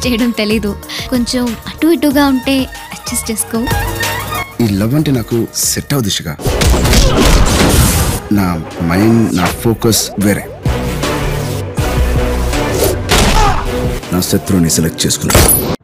Adjust చేయడం తెలీదు. కొంచెం అటు ఇటుగా ఉంటే అడ్జస్ట్ చేసుకో. ఈ లవ్ అంటే నాకు సెట్ అవ్వదు దిశగా. నా మైండ్, నా ఫోకస్ వేరే. నా శత్రువుని సెలెక్ట్ చేసుకున్నా.